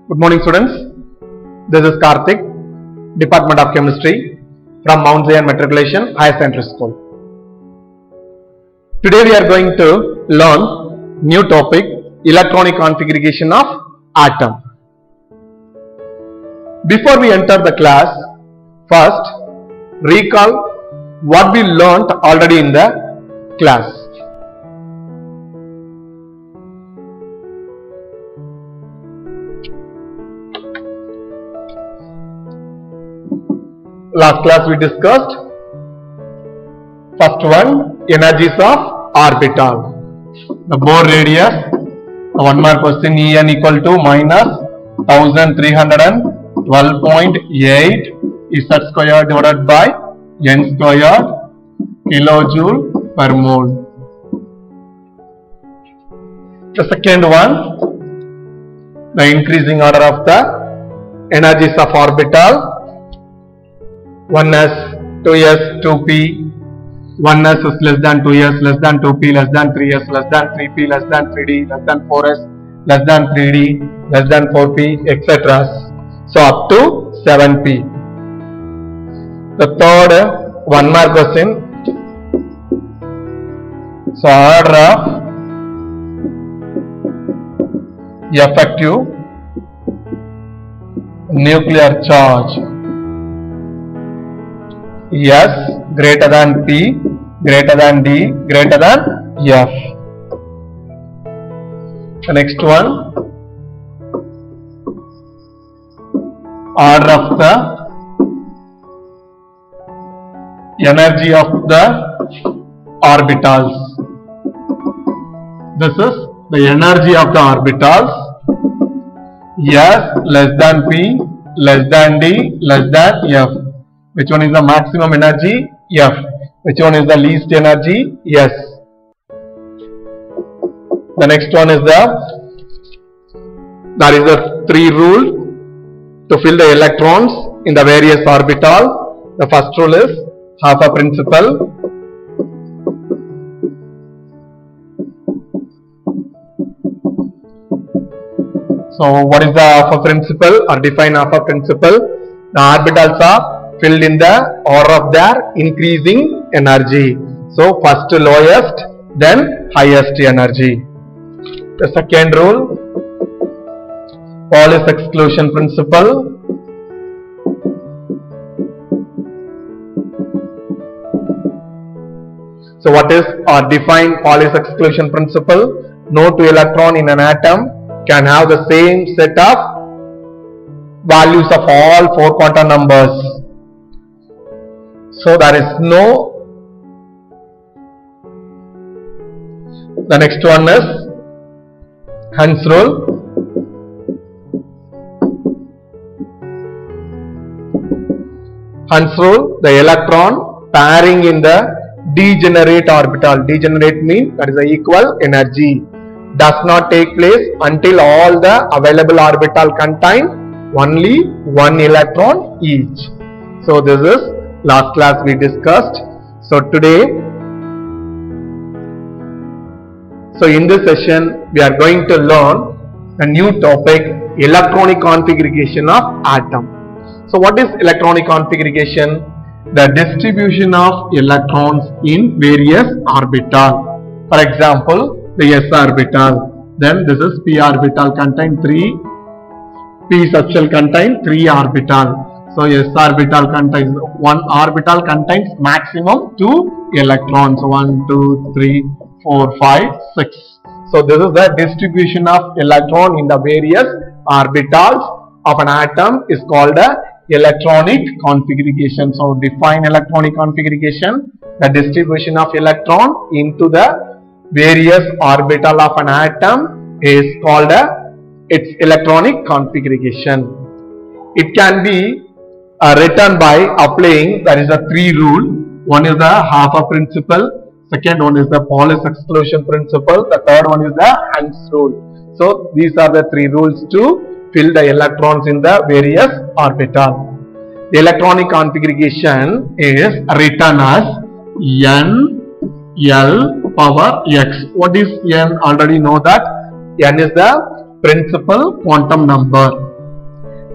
Good morning, students. This is Karthik, Department of Chemistry from Mount Zion Matriculation Higher Secondary School. Today we are going to learn new topic, electronic configuration of atom. Before we enter the class, first recall what we learnt already in the class. Last class we discussed first one, energies of orbital. The Bohr radius, the 1 mark question, En equal to minus 1312.8 Z square divided by N square kilojoule per mole. The second one, the increasing order of the energies of orbital. 1s, 2s, 2p, 1s is less than 2s, less than 2p, less than 3s, less than 3p, less than 3d, less than 4s, less than 3d, less than 4p, etc. So up to 7p. The third 1 mark question. So order of effective nuclear charge. S greater than P, greater than D, greater than F. The next one, order of the energy of the orbitals. This is the energy of the orbitals. S less than P, less than D, less than F. Which one is the maximum energy? F. Which one is the least energy? S. The next one is there is the 3 rule to fill the electrons in the various orbital. The first rule is Hafer principle. So what is the Hafer principle or define Hafer principle? The orbitals are filled in the order of their increasing energy. So first lowest, then highest energy. The second rule, Pauli's exclusion principle. So what is or define Pauli's exclusion principle? No two electron in an atom can have the same set of values of all 4 quantum numbers. So there is no. The next one is Hund's rule. Hund's rule, the electron pairing in the degenerate orbital. Degenerate means that is the equal energy. Does not take place until all the available orbital contain only 1 electron each. So this is last class we discussed. So today, in this session we are going to learn a new topic, electronic configuration of atom. So what is electronic configuration? The distribution of electrons in various orbital. For example, the s orbital. Then this is p orbital contain 3, p subshell contain 3 orbital. So s orbital contains 1 orbital contains maximum 2 electrons. 1, 2, 3, 4, 5, 6. So this is the distribution of electron in the various orbitals of an atom is called a electronic configuration. So define electronic configuration. The distribution of electron into the various orbital of an atom is called its electronic configuration. It can be written by applying, that is the 3 rule. One is the Hafer principle, second one is the Pauli's exclusion principle, the third one is the Hund's rule. So these are the 3 rules to fill the electrons in the various orbital. The electronic configuration is written as N L power x. What is N? Already know that N is the principal quantum number.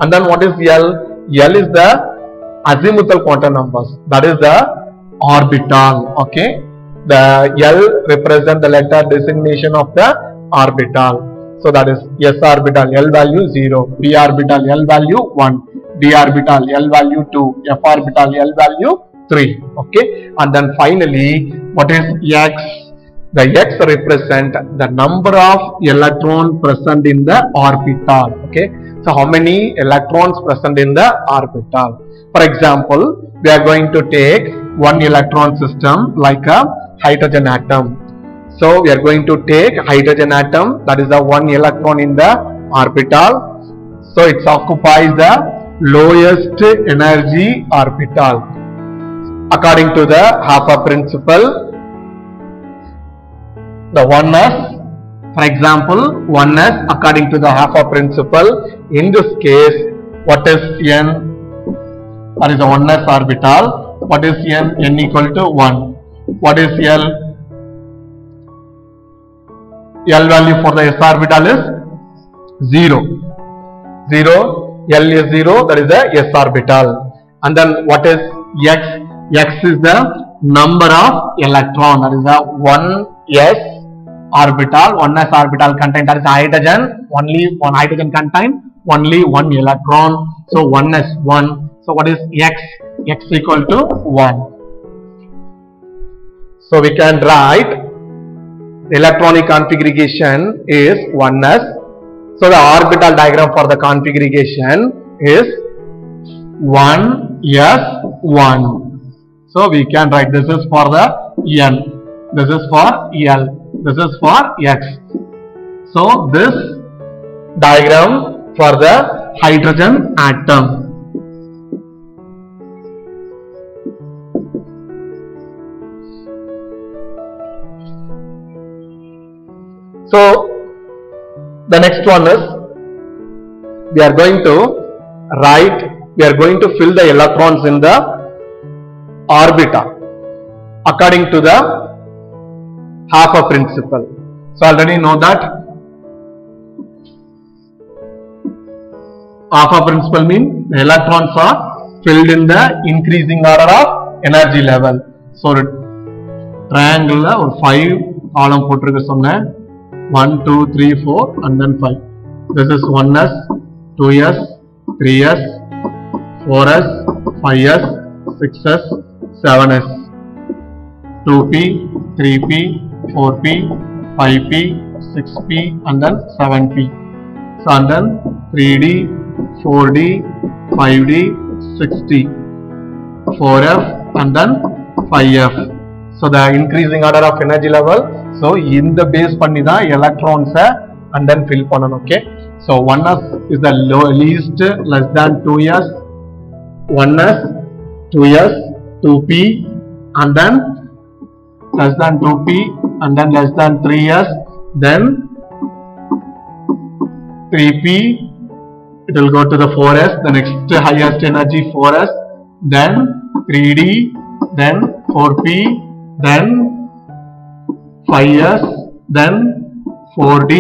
And then what is L? L is the azimuthal quantum numbers. That is the orbital. Okay. The L represent the letter designation of the orbital. So that is S orbital, L value 0, P orbital, L value 1, D orbital, L value 2, F orbital, L value 3. Okay. And then finally, what is X? The X represent the number of electrons present in the orbital. Okay. So how many electrons present in the orbital? For example, we are going to take one electron system like a hydrogen atom. So we are going to take hydrogen atom, that is the one electron in the orbital. So it occupies the lowest energy orbital. According to the Hafer principle, the oneness, for example, oneness according to the Hafer principle, in this case, what is N? That is the oneness orbital. What is N? N equal to 1. What is L? L value for the S orbital is 0. 0. L is 0. That is the S orbital. And then what is X? X is the number of electron. That is the 1s orbital. 1s orbital contain, that is hydrogen. Only one hydrogen contain only one electron. So 1s 1. So what is X? X equal to 1. So we can write the electronic configuration is 1s. So the orbital diagram for the configuration is 1s1. So we can write this is for the N, this is for L, this is for X. So this diagram for the hydrogen atom. So the next one is we are going to fill the electrons in the orbital according to the Hafer principle. So already know that Hafer principle means the electrons are filled in the increasing order of energy level. So triangle or 5 column போட்டுருக்கு சொன்னேன். 1, 2, 3, 4 and then 5. This is 1s, 2s, 3s, 4s, 5s, 6s, 7s, 2p, 3p, 4p, 5p, 6p and then 7p. So and then 3d, 4d, 5d, 6d, 4f and then 5f. So the increasing order of energy level. So in the base panni da electrons and then fill pannan. Okay. So 1s is the least, less than 2s, 1s, 2s, 2p and then less than 2p and then less than 3s, then 3p, it will go to the 4s, the next highest energy 4s, then 3d, then 4p, then 5s, then 4d,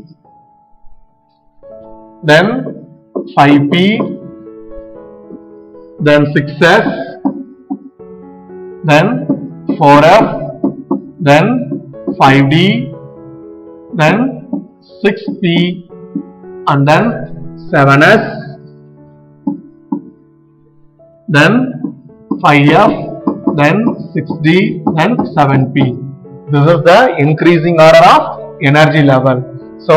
then 5p, then 6s, then 4f, then 5d, then 6p and then 7s, then 5f, then 6d, then 7p. This is the increasing order of energy level. So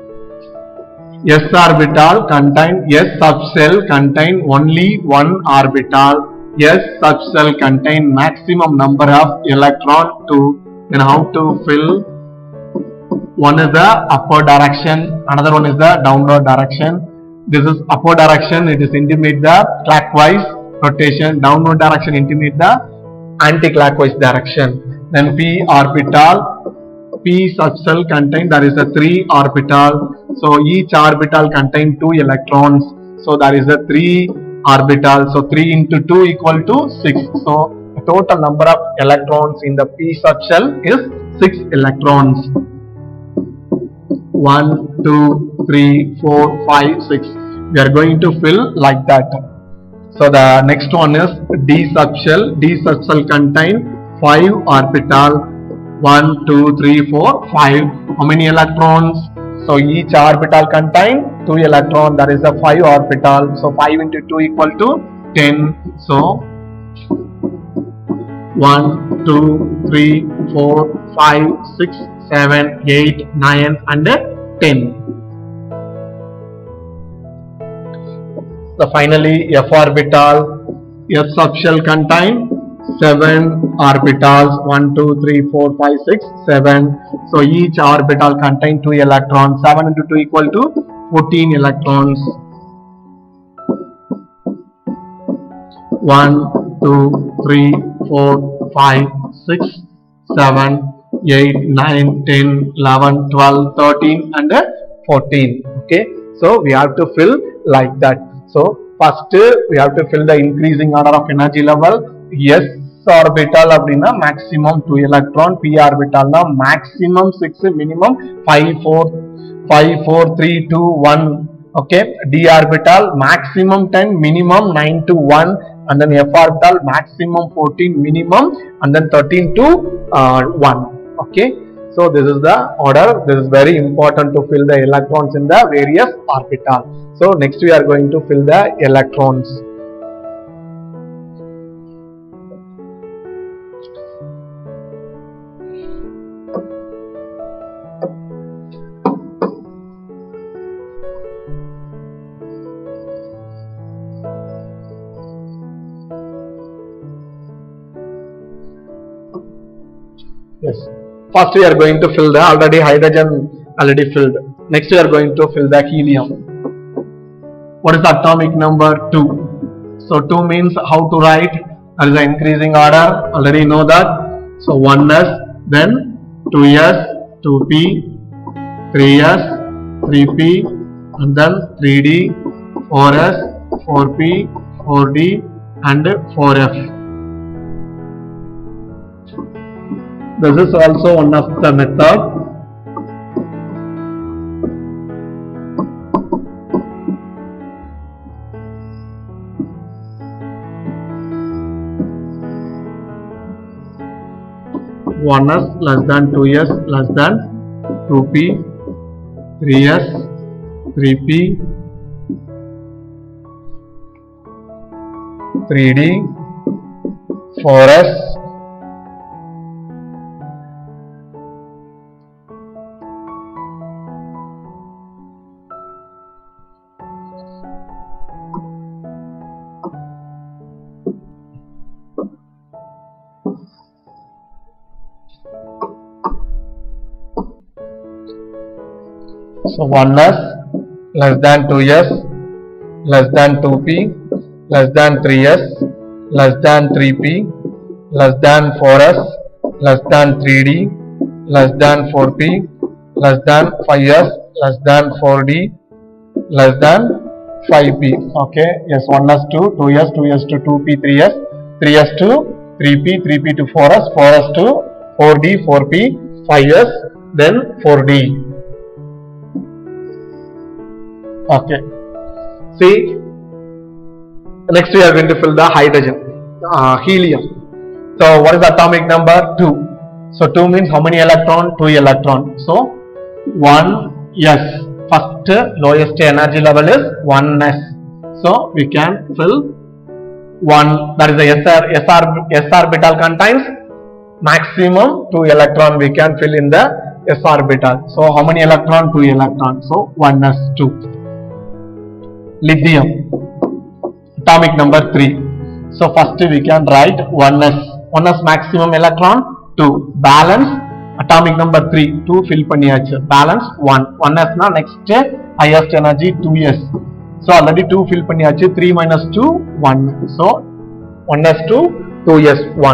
S orbital contain, S subshell contain only one orbital. S subshell contain maximum number of electron to, then how to fill? One is the upward direction, another one is the downward direction. This is upward direction, it is intimate the clockwise rotation, downward direction intimate the anti-clockwise direction. Then p orbital, p subshell contain, there is a 3 orbital. So each orbital contain 2 electrons. So there is a 3 orbital. So 3 into 2 equal to 6. So the total number of electrons in the p subshell is 6 electrons. 1, 2, 3, 4, 5, 6. we are going to fill like that. So the next one is d subshell. D subshell contain 5 orbital. 1 2 3 4 5. How many electrons? So each orbital contain 2 electrons, that is the 5 orbital. So 5 into 2 equal to 10. So 1 2 3 4 5 6 7 8 9 and 10. So finally f orbital. F subshell contain 7 orbitals. 1 2 3 4 5 6 7. So each orbital contain 2 electrons. 7 into 2 equal to 14 electrons. 1 2 3 4 5 6 7 8 9 10 11 12 13 and 14. Okay, so we have to fill like that. So first we have to fill the increasing order of energy level. S orbital அப்படினா maximum 2 electron, p orbital na maximum 6, minimum 5 4 3 2 1. Okay, d orbital maximum 10, minimum 9 to 1, and then f orbital maximum 14, minimum, and then 13 to 1. Okay, so this is the order. This is very important to fill the electrons in the various orbital. So next we are going to fill the electrons. Yes. First we are going to fill the hydrogen already filled. Next we are going to fill the helium. What is the atomic number? 2. So 2 means how to write? That is the increasing order. Already know that. So 1s, then 2s, 2p, 3s, 3p, and then 3d, 4s, 4p, 4d, and 4f. This is also one of the method. One s less than 2s less than 2p, 3s, 3p, 3d, 4s, so 1s less than 2s less than 2p less than 3s less than 3p less than 4s less than 3d less than 4p less than 5s less than 4d less than 5p. Okay, yes, 1s to 2s, 2s to 2p, 3s, 3s to 3p, 3p to 4s, 4s to 4d, 4p, 5s, then 4d. Okay, see, next we are going to fill the hydrogen, helium. So what is the atomic number? 2. So 2 means how many electron? 2 electron. So 1s, first lowest energy level is 1s. So we can fill 1, that is the s orbital contains maximum 2 electron. We can fill in the s orbital. So how many electron? 2 electron. So 1s2. Lithium, atomic number 3. So first we can write 1s maximum electron 2, balance atomic number 3, 2 fill பண்ணியாச்சு, balance 1s na next highest energy 2s. So already 2 fill பண்ணியாச்சு, 3 minus 2 1. So 1s2, 2s 1.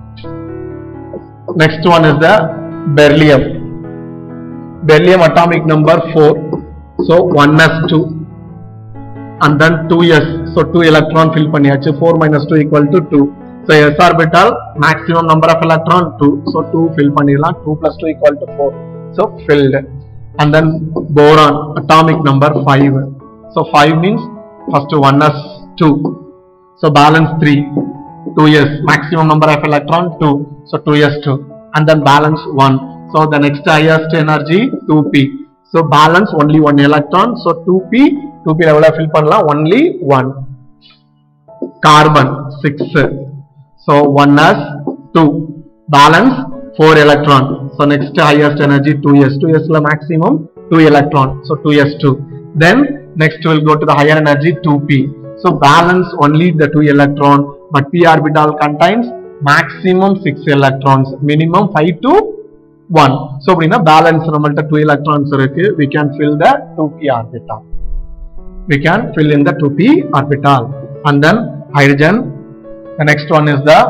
Next one is the beryllium. Beryllium atomic number 4. So 1s2 and then 2s. So 2 electron fill பண்ணியாச்சு, 4 minus 2 equal to 2. So s orbital maximum number of electron 2. So 2 fill பண்ணிடலாம், 2 plus 2 equal to 4. So filled. And then boron atomic number 5. So 5 means first 1s 2. So balance 3. 2s. Maximum number of electron 2. So 2s2. And then balance 1. So the next highest energy 2p. So balance only 1 electron. So 2p. 2p level fill panla only 1. Carbon 6. So 1s 2. Balance 4 electron. So next highest energy 2s. 2s la maximum 2 electron. So 2s2. Then next we'll go to the higher energy 2p. So balance only the 2 electron, but p orbital contains maximum 6 electrons, minimum 5 to 1. So in the balance namalta 2 electrons irukku, we can fill the 2p orbital. We can fill in the 2p orbital. And then hydrogen, the next one is the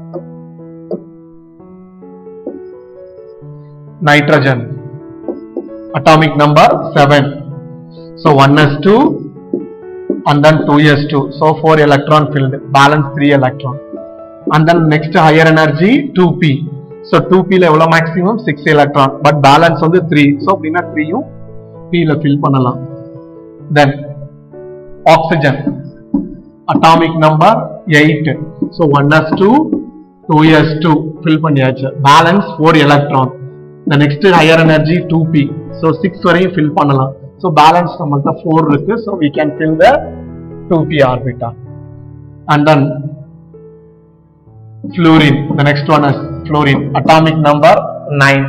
nitrogen. Atomic number 7. So 1s2 and then 2s2. So 4 electron filled. Balance 3 electron. And then next higher energy 2p. So 2p level maximum 6 electron. But balance on the 3. So we not 3 p la fill pannalam. Then oxygen. Atomic number 8. So 1s2, 2s2 fill panniyachu. Balance 4 electron. The next higher energy 2p. So 6 varayum fill pannalam. So balance namalta 4 irukku. So we can fill the 2p orbital. And then fluorine. The next one is fluorine. Atomic number 9.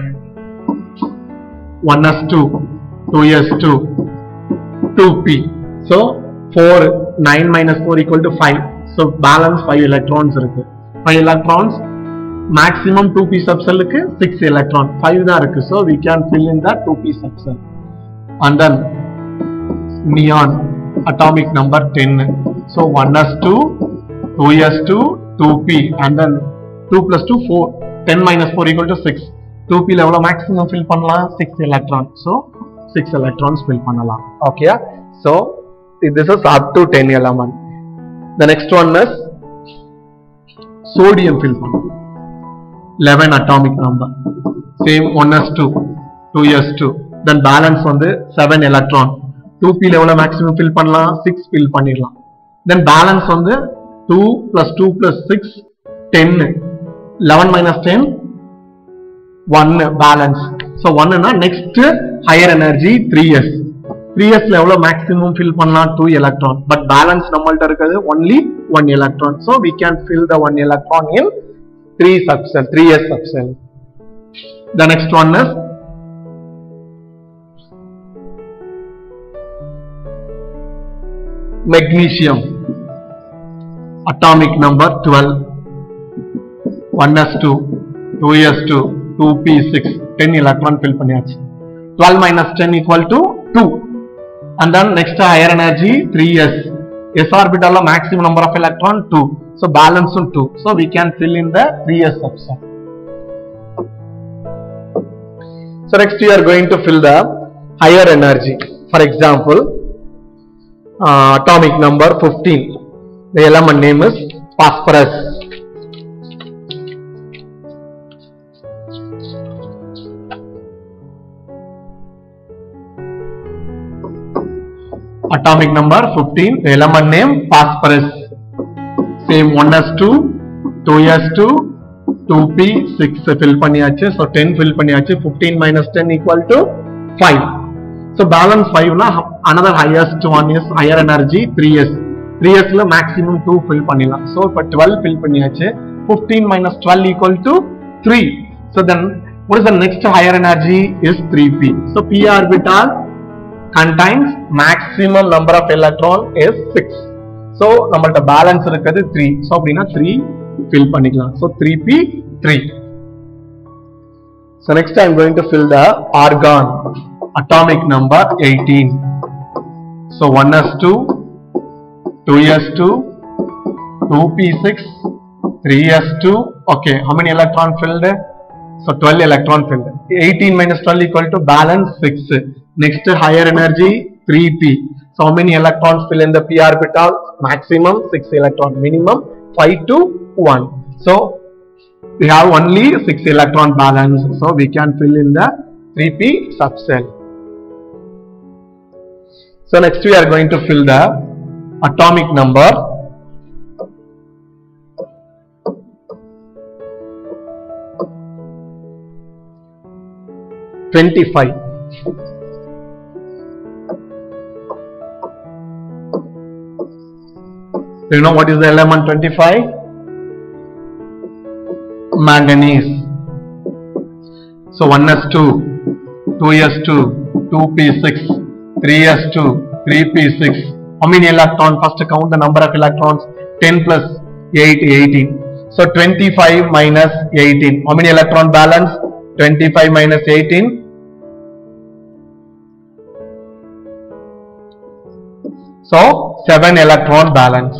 1s2, 2s2, 2p. So 4, 9 minus 4 equal to 5. So balance 5 electrons irukku. 5 electrons. Maximum 2p subcell irukku 6 electron. 5 da irukku. So we can fill in the 2p subcell. And then neon. Atomic number 10. So 1s2, 2s2, 2p, and then 2 plus 2 4. 10 minus 4 equal to 6. 2p level maximum fill pannalam 6 electron. So 6 electrons fill pannalam. Okay. So this is up to 10 element. The next one is sodium fill pannalam. 11 atomic number. Same 1s2, 2s2. Then balance on the 7 electron. 2p level maximum fill pannalam 6 fill பண்ணிரலாம். Then balance on the 2 plus 2 plus 6 10. 11 minus 10 1 balance. So 1 na next higher energy 3s. 3s level maximum fill பண்ணலாம் 2 electron, but balance நம்மள்ட்ட இருக்குது only 1 electron. So we can fill the 1 electron in 3 subcell, 3s subcell. The next one is magnesium. Atomic number 12. 1s2, 2s2, 2p6. 10 electron fill பண்ணியாச்சு. 12 minus 10 equal to 2. And then next higher energy 3s. S orbital maximum number of electron 2. So balance on 2. So we can fill in the 3s subcell. So next we are going to fill the higher energy. For example, atomic number 15. The element name is phosphorus. Atomic number 15. The element name phosphorus. Same 1s2, 2s2, 2p6 fill பண்ணியாச்சு. So 10 fill பண்ணியாச்சு. 15 minus 10 equal to 5. So balance 5 na another highest one is higher energy 3s. 3s la maximum 2 fill பண்ணிடலாம். So for 12 fill பண்ணியாச்சு. 15 minus 12 equal to 3. So then what is the next higher energy is 3p. So p orbital contains maximum number of electron is 6. So நம்மள்ட்ட balance இருக்குது 3. So அப்படினா 3 fill பண்ணிக்கலாம். So 3p 3. So next I am going to fill the argon. Atomic number 18. So 1s2, 2s2, 2p6, 3s2. Okay, how many electron filled? So 12 electron filled. 18 minus 12 equal to balance 6. Next higher energy 3p. So how many electrons fill in the p orbital? Maximum 6 electron, minimum 5 to 1. So we have only 6 electron balance. So we can fill in the 3p subcell. So So next we are going to fill the atomic number. (25). Do you know what is the element 25? Manganese. So 1s2, 2s2, 2p6, 3s2, 3p6. How many electrons? First count the number of electrons. 10 plus 8, 18. So 25 minus 18. How many electron balance? 25 minus 18. So 7 electron balance.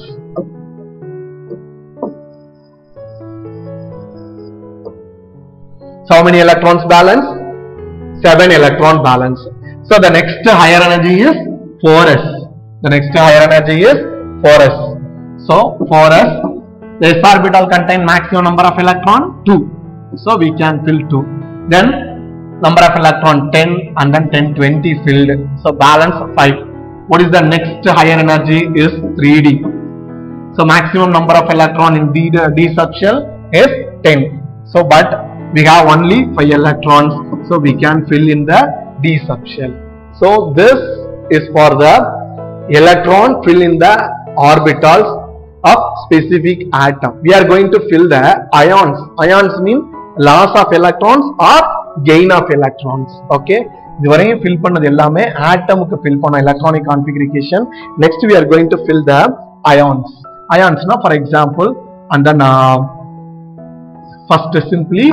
So how many electrons balance? 7 electron balance. So the next higher energy is 4s. The next higher energy is 4s. So 4s, the s orbital contain maximum number of electron 2. So we can fill 2. Then number of electron 10 and then 10, 20 filled. So balance 5. What is the next higher energy is 3d. So maximum number of electron in d subshell is 10. So but we have only 5 electrons, so we can fill in the d subshell. So this is for the electron fill in the orbitals of specific atom. We are going to fill the ions. Ions mean loss of electrons or gain of electrons. Okay, இதுவரையும் fill பண்ணது எல்லாமே ஆட்டமுக்கு fill பண்ண electronic configuration. Next we are going to fill the ions. Ions na, for example, and then first simply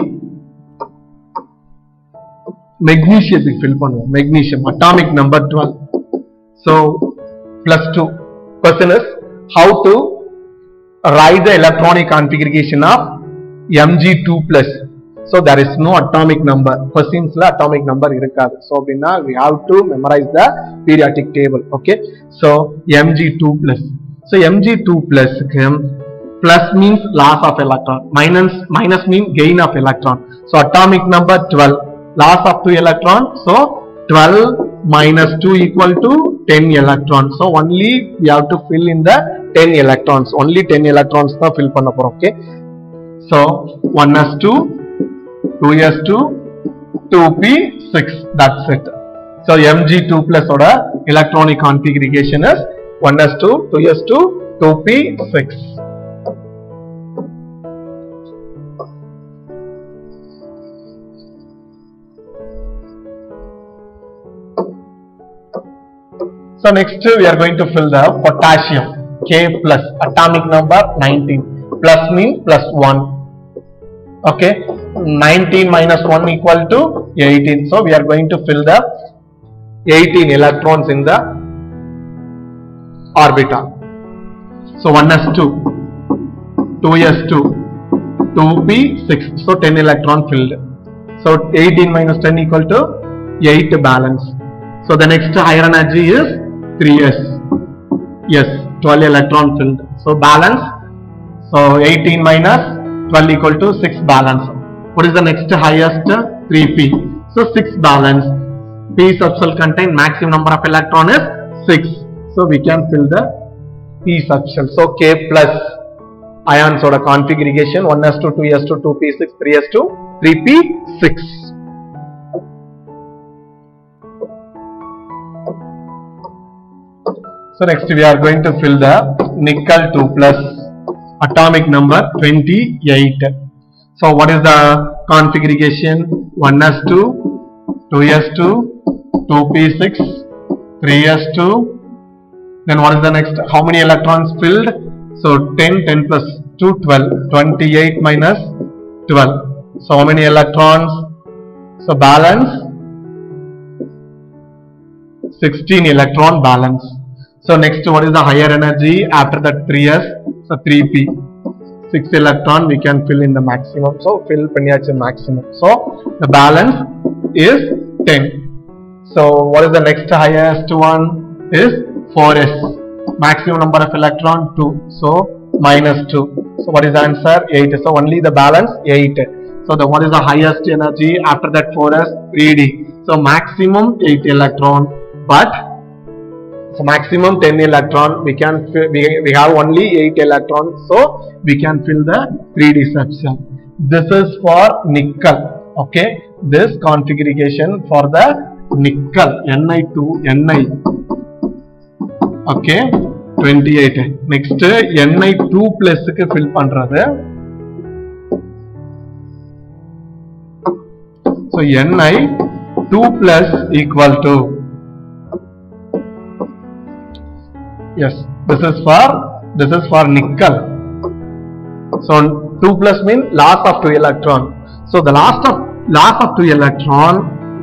magnesium fill பண்ணுவோம். Magnesium atomic number 12. So plus 2. Question is how to write the electronic configuration of Mg2 plus. So there is no atomic number. Questions la atomic number irukadu. So we have to memorize the periodic table. Okay. So Mg2 plus. So Mg2 plus plus means loss of electron. Minus means gain of electron. So atomic number 12. Loss of 2 electron. So 12 minus 2 equal to 10 electrons. So only we have to fill in the 10 electrons. Only 10 electrons na fill panna porom. Okay. So 1s2, 2s2, 2p6. That's it. So Mg2 plus oda electronic configuration is 1s2, 2s2, 2p6. So next we are going to fill the potassium. K plus, atomic number 19. Plus means plus 1. Okay, 19 minus 1 equal to 18. So we are going to fill the 18 electrons in the orbital. So 1s2, 2s2, 2p6. So 10 electron filled. So 18 minus 10 equal to 8 balance. So the next higher energy is 3s. Yes, 12 electron filled. So balance. So 18 minus 12 equal to 6 balance. What is the next highest? 3p. So 6 balance. P subshell contain maximum number of electron is 6. So we can fill the P subshell. So K plus ions order configuration 1s2, 2s2, 2p6, 3s2, 3p6. So next we are going to fill the nickel 2 plus, atomic number 28. So what is the configuration? 1s2, 2s2, 2p6, 3s2. Then what is the next? How many electrons filled? So 10, 10 plus 2, 12. 28 minus 12. So how many electrons? So balance 16 electron balance. So next, what is the higher energy after that 3s? So 3p. 6 electron we can fill in the maximum. So fill panniyachu maximum. So the balance is 10. So what is the next highest one? Is 4s. Maximum number of electron 2. So minus 2. So what is the answer? 8. So only the balance 8. So the what is the highest energy after that 4s? 3d. So maximum 8 electron, but So maximum 10 electron, we have only 8 electrons, so we can fill the 3D subshell. This is for nickel. Okay, this configuration for the nickel, Ni2 Ni. Okay, 28. Next Ni2 plus க்கு fill பண்றது. So Ni2 plus equal to, yes, this is for nickel. So 2 plus means loss of 2 electron. So the loss of 2 electron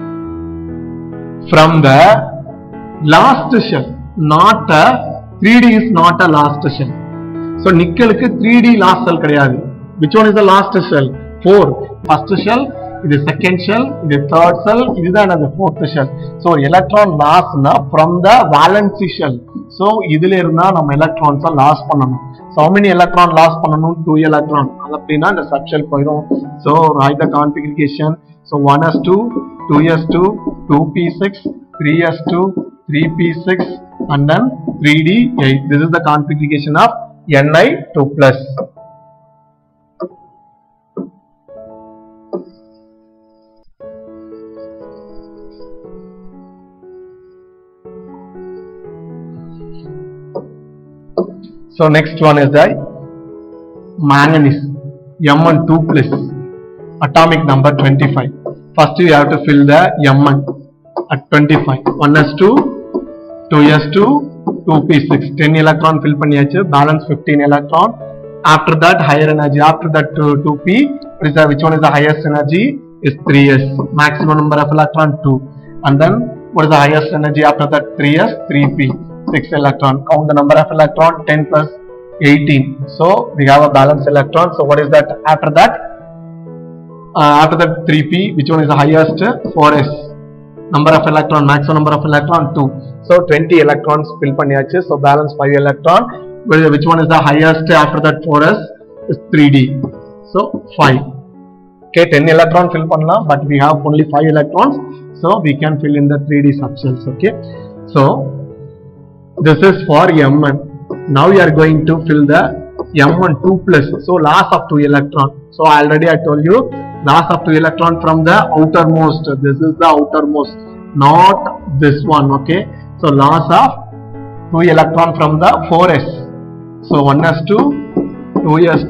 from the last shell, not a 3D is not a last shell. So nickel ku 3D last shell kadiyadu. Which one is the last shell? 4. First shell, this is second shell, this is third shell, this is another fourth shell. So electron loss na from the valence shell. So idhile irundha nam electrons loss pananum. So how many electron loss pananum? 2 electron. Adapina the subshell poirum. So write the configuration. So 1s2, 2s2, 2p6, 3s2, 3p6 and then 3d8. This is the configuration of Ni2 plus. So next one is the manganese, Mn2 plus, atomic number 25. First you have to fill the Mn at 25. 1s2, 2s2, 2p6. 10 electron fill பண்ணியாச்சு, balance 15 electron. After that higher energy, after that 2p, which one is the highest energy? Is 3s. Maximum number of electron 2. And then what is the highest energy after that? 3s, 3p. 6 electron. Count the number of electron, 10 plus 18. So we have a balanced electron. So what is that after that? After that 3p, which one is the highest? 4s. Number of electron, maximum number of electron 2. So 20 electrons fill பண்ணியாச்சு. So balance 5 electron. Which one is the highest after that 4s? Is 3d. So 5. Okay, 10 electron fill பண்ணலாம், but we have only 5 electrons. So we can fill in the 3d subshells. Okay. So this is for Mn. Now we are going to fill the Mn2 plus. So loss of 2 electron. So already I told you, loss of 2 electron from the outermost. This is the outermost, not this one. Okay. So loss of 2 electron from the 4s. So 1s2, 2s2,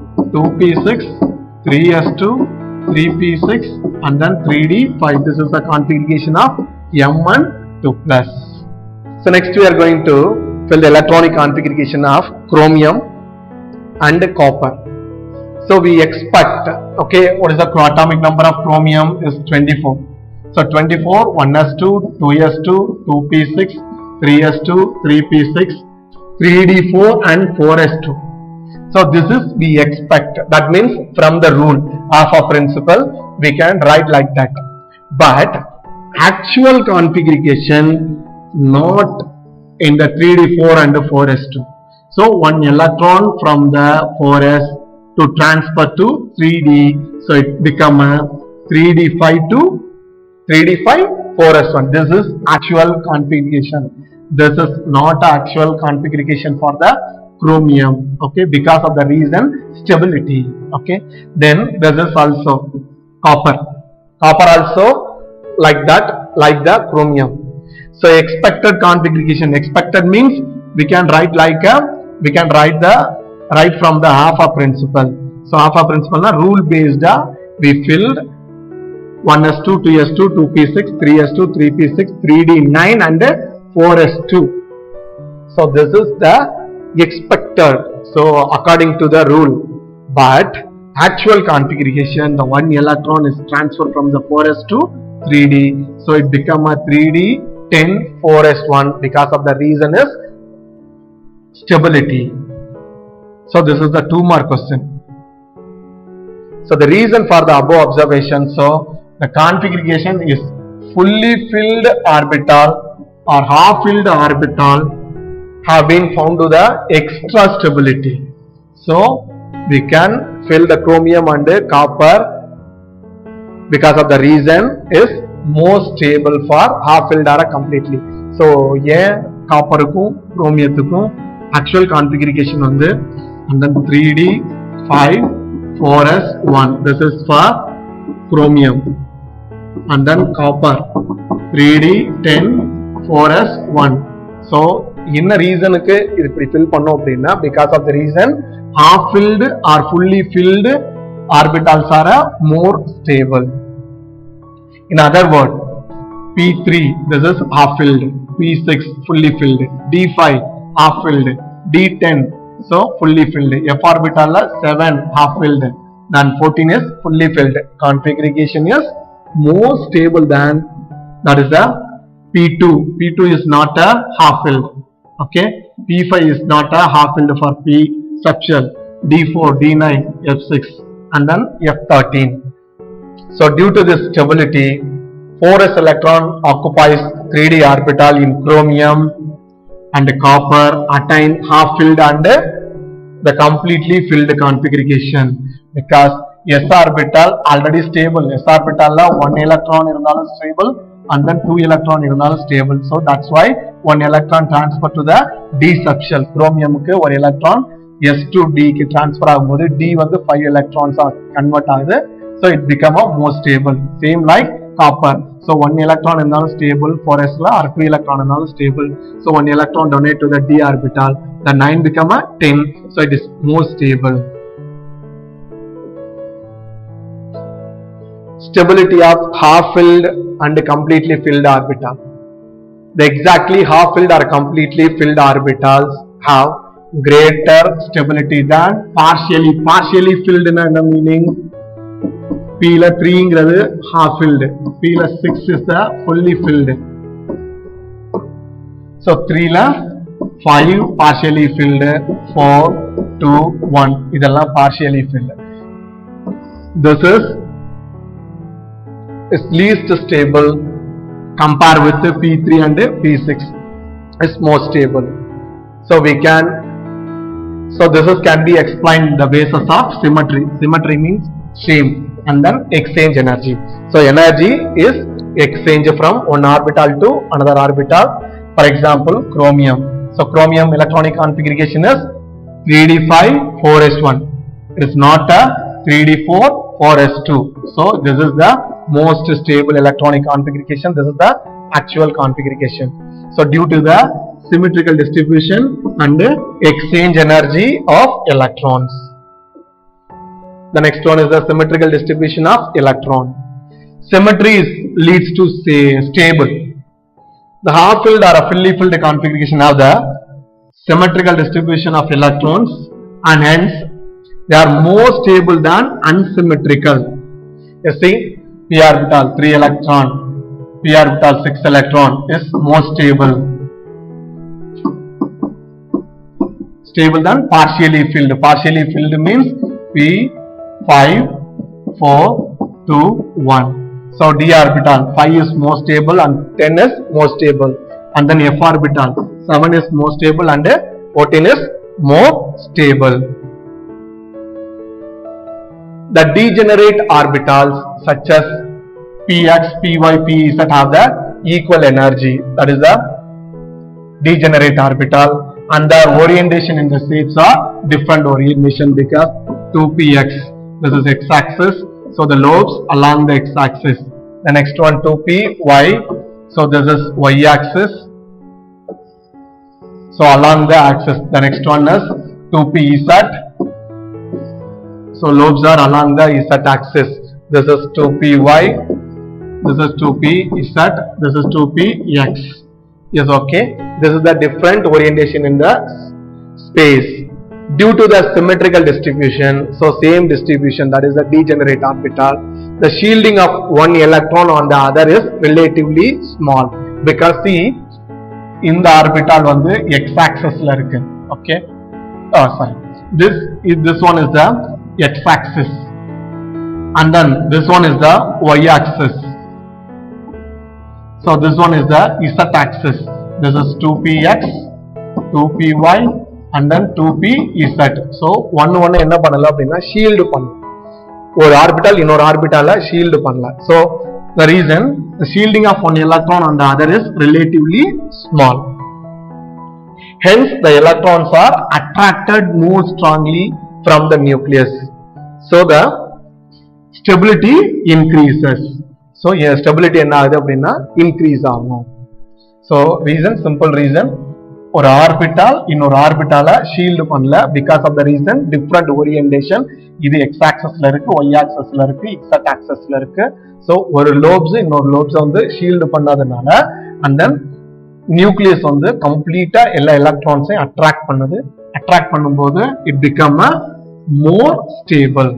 2p6, 3s2, 3p6 and then 3d5. This is the configuration of Mn2 plus. So next we are going to fill the electronic configuration of chromium and copper. So we expect, okay, what is the atomic number of chromium? Is 24. So 24, 1s2, 2s2, 2p6, 3s2, 3p6, 3d4 and 4s2. So this is we expect. That means from the rule of a principle we can write like that. But actual configuration not in the 3d4 and the 4s2. So one electron from the 4s to transfer to 3d. So it become a 3d5 to 3d5 4s1. This is actual configuration. This is not actual configuration for the chromium. Okay, because of the reason stability. Okay. Then this is also copper. Copper also like that, like the chromium. So expected configuration. Expected means we can write like a, we can write from the Hafa principle. So Hafa principle na rule based we filled 1s2, 2s2, 2p6, 3s2, 3p6, 3d9 and 4s2. So this is the expected. So according to the rule, but actual configuration, the one electron is transferred from the 4s to 3d. So it become a 3d 10 4s1 because of the reason is stability. So this is the 2 mark question. So the reason for the above observation, so the configuration is fully filled orbital or half filled orbital have been found to the extra stability. So we can fill the chromium and the copper because of the reason is more stable for half filled or completely. So yeah, காப்பருக்கும் குரோமியத்துக்கும் actual configuration வந்து and then 3d 5 4s 1 this is for chromium and then copper 3d 10 4s 1 so என்ன ரீசனுக்கு இது இப்படி fill பண்ணோம் அப்படினா because of the reason half filled or fully filled orbitals are more stable. In other word, P3 this is half filled, P6 fully filled, D5 half filled, D10 so fully filled, f orbital 7 half filled, then 14 is fully filled. Configuration is more stable than that is the P2. P2 is not a half filled. Okay, P5 is not a half filled for P structure, D4, D9, F6 and then F13. So due to this stability, 4s electron occupies 3d orbital in chromium and copper attain half filled and the completely filled configuration because s orbital already stable. S orbital la 1 electron irundhalum stable and then 2 electron irundhalum stable. So that's why 1 electron transfer to the d subshell. Chromium ku 1 electron s to d ku transfer agumbodhu d vandu 5 electrons convert agudhu, so it become a more stable. Same like copper. So 1 electron irundhalum stable, 4s la or 2 electron irundhalum stable, so 1 electron donate to the d orbital, the 9 become a 10, so it is more stable. Stability of half filled and completely filled orbital. The exactly half filled or completely filled orbitals have greater stability than partially filled in the meaning P la 3 ingradhu half filled, P la 6 is the fully filled, so 3 la 5 partially filled, 4 2 1 idella partially filled. This is least stable compared with the P3 and P6 is more stable. So we can, so this is can be explained the basis of symmetry. Symmetry means same and then exchange energy. So energy is exchange from one orbital to another orbital. For example, chromium. So chromium electronic configuration is 3d5 4s1. It is not a 3d4 4s2. So this is the most stable electronic configuration. This is the actual configuration. So due to the symmetrical distribution and exchange energy of electrons. The next one is the symmetrical distribution of electron. Symmetry leads to say stable. The half filled or a fully filled configuration of the symmetrical distribution of electrons and hence they are more stable than unsymmetrical. You see, p orbital 3 electron, p orbital 6 electron is more stable than partially filled. Partially filled means p 5 4 2 1. So d orbital 5 is more stable and 10 is more stable, and then f orbital 7 is more stable and 14 is more stable. The degenerate orbitals such as px, py, pz have the equal energy. That is the degenerate orbital, and the orientation in the shapes are different orientation because 2px, this is x-axis, so the lobes along the x-axis. The next one 2py, so this is y-axis, so along the axis. The next one is 2pz, so lobes are along the z axis. This is 2py, this is 2pz, this is 2px. Yes, okay. This is the different orientation in the space due to the symmetrical distribution. So same distribution, that is the degenerate orbital. The shielding of one electron on the other is relatively small because see in the orbital on the x-axis la irukku. Okay. Oh sorry. This one is the x-axis, and then this one is the y-axis. So this one is the z-axis. This is 2px, 2py, and then 2pz. So one enna pannalam appadina shield pannalam. Or orbital inor orbital shield pannalam. So the reason the shielding of one electron on the other is relatively small. Hence, the electrons are attracted more strongly from the nucleus. So, the stability increases. So, here stability enna agudhu appadina increase agum. So, reason, simple reason, ஒரு ஆர்பிட்டால் இன்னொரு ஆர்பிட்டால shield பண்ணல because of the reason different orientation. இது x axisல இருக்கு, y axisல இருக்கு, z axisல இருக்கு. So, ஒரு லோப்ஸ் இன்னொரு லோப்ஸ் வந்து ஷீல்டு பண்ணாதனால and then நியூக்ளியஸ் வந்து கம்ப்ளீட்டா எல்லா எலக்ட்ரான்ஸையும் அட்ராக்ட் பண்ணுது. அட்ராக்ட் பண்ணும்போது it become a more stable.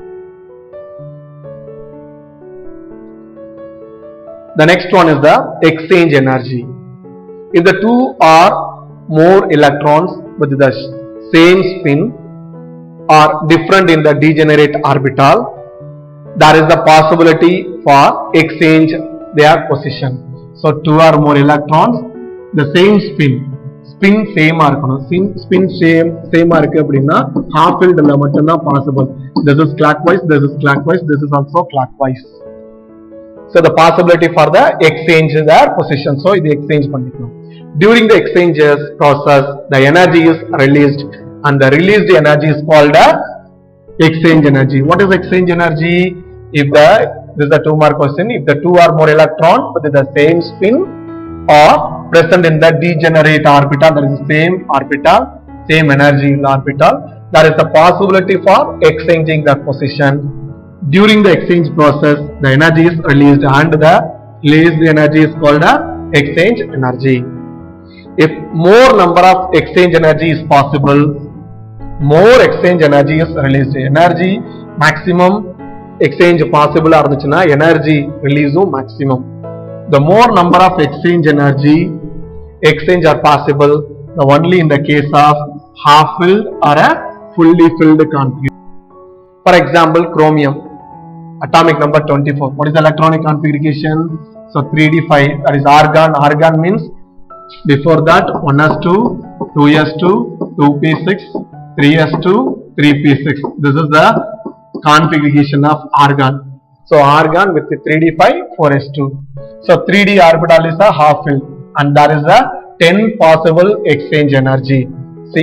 The next one is the exchange energy. If the two are more electrons with the same spin or different in the degenerate orbital, there is the possibility for exchange their position. So, two or more electrons, the same spin same இருக்கணும். spin same இருக்கு அப்படின்னா half filled ல மட்டும் தான் possible. This is clockwise, this is clockwise, this is also clockwise. So, the possibility for the exchange their position. So, இது exchange பண்ணிக்கணும். During the exchanges process, the energy is released and the released energy is called a exchange energy. What is exchange energy? If this is the 2 mark question. If the two or more electrons with the same spin are present in the degenerate orbital, that is the same orbital, same energy in the orbital, there is the possibility for exchanging their position. During the exchange process, the energy is released and the released energy is called a exchange energy. If more number of exchange energy is possible, more exchange energy is released. Energy maximum exchange possible arunduchina energy release maximum. The more number of exchange are possible, the only in the case of half filled or a fully filled configuration. For example, chromium, atomic number 24. What is the electronic configuration? So 3d5, that is argon. Argon means before that 1s2, 2s2, 2p6, 3s2, 3p6. This is the configuration of argon. So argon with the 3d5, 4s2. So 3d orbital is a half filled and there is a 10 possible exchange energy. See,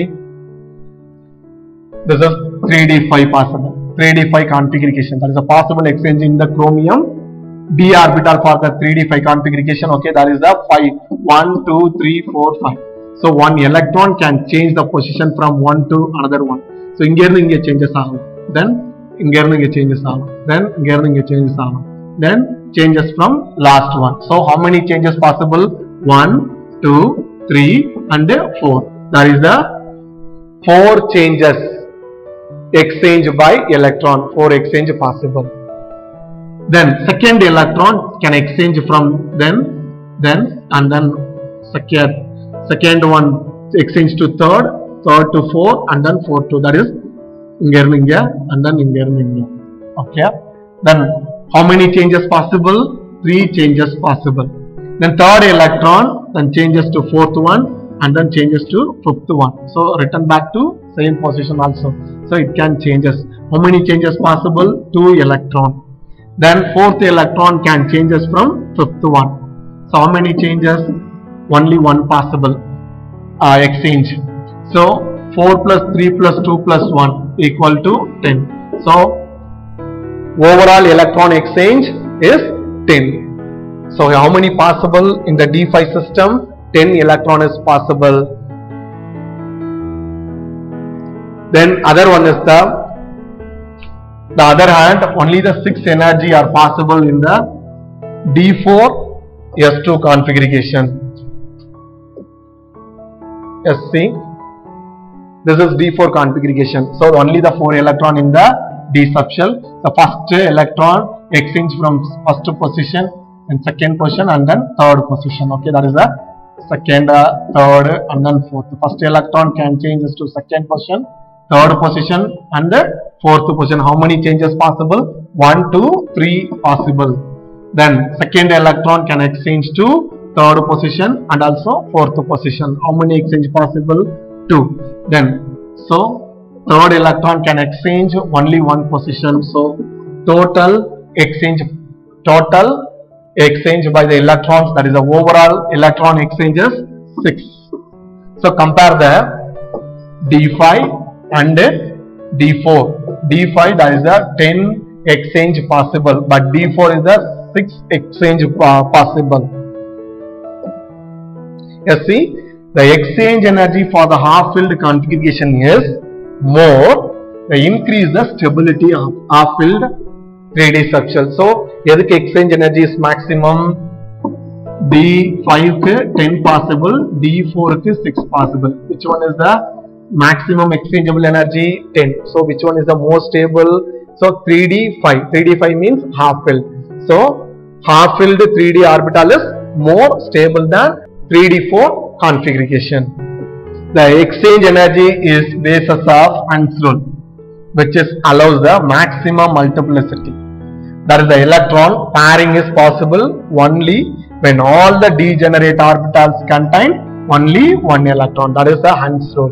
this is 3d5 possible. 3d5 configuration. That is a possible exchange in the chromium. D orbital for the 3d5 configuration. Okay, that is the 5. 1, 2, 3, 4, 5. So one electron can change the position from one to another one. So inge changes agum. Then inge changes agum. Then inge changes agum. Then changes from last one. So how many changes possible? 1, 2, 3 and 4. That is the 4 changes exchange by electron. 4 exchange possible. Then second electron can exchange from then and then second one exchange to third to 4 and then 4 to, that is inga and then inga. Okay. Then how many changes possible? 3 changes possible. Then third electron then changes to fourth one and then changes to fifth one. So return back to same position also. So it can changes. How many changes possible? 2 electron. Then fourth electron can changes from fifth one. So how many changes? Only one possible exchange. So 4 plus 3 plus 2 plus 1 equal to 10. So overall electron exchange is 10. So how many possible in the D5 system? 10 electron is possible. Then other one is the other hand, only the 6 energy are possible in the D4 S2 configuration. Yes, see, this is D4 configuration. So only the 4 electron in the D subshell. The first electron exchange from first position and second position and then third position. Okay, that is the second, third and then fourth. The first electron can changes to second position, third position and the fourth position. How many changes possible? 1, 2, 3 possible. Then second electron can exchange to third position and also fourth position. How many exchange possible? 2. Then so third electron can exchange only one position. So total exchange by the electrons, that is the overall electron exchanges 6. So compare the D5 and D4. D5 that is the 10 exchange possible, but D4 is the 6 exchange possible. You see, the exchange energy for the half-filled configuration is more. They increase the stability of half-filled 3D structure. So, exchange energy is maximum. D5 ke 10 possible, D4 ke 6 possible. Which one is the maximum exchangeable energy? 10. So, which one is the more stable? So, 3D5. 3D5 means half-filled. So, half-filled 3D orbital is more stable than 3D4 configuration. The exchange energy is basis of Hund's rule, which is allows the maximum multiplicity. That is, the electron pairing is possible only when all the degenerate orbitals contain only one electron. That is the Hund's rule.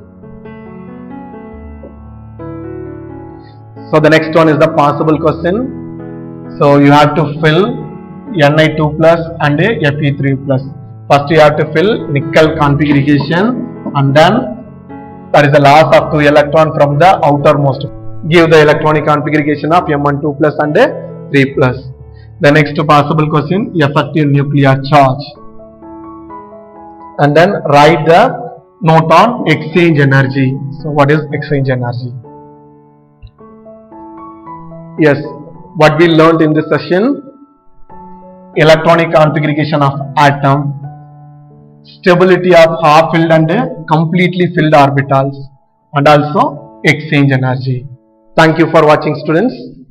So the next one is the possible question. So you have to fill Ni2 plus and Fe3 plus. First you have to fill nickel configuration, and then that is the loss of 2 electron from the outermost. Give the electronic configuration of M12 plus and 3 plus. The next possible question, effective nuclear charge, and then write the note on exchange energy. So what is exchange energy? Yes, what we learned in this session: electronic configuration of atom, stability of half-filled and completely filled orbitals, and also exchange energy. Thank you for watching, students.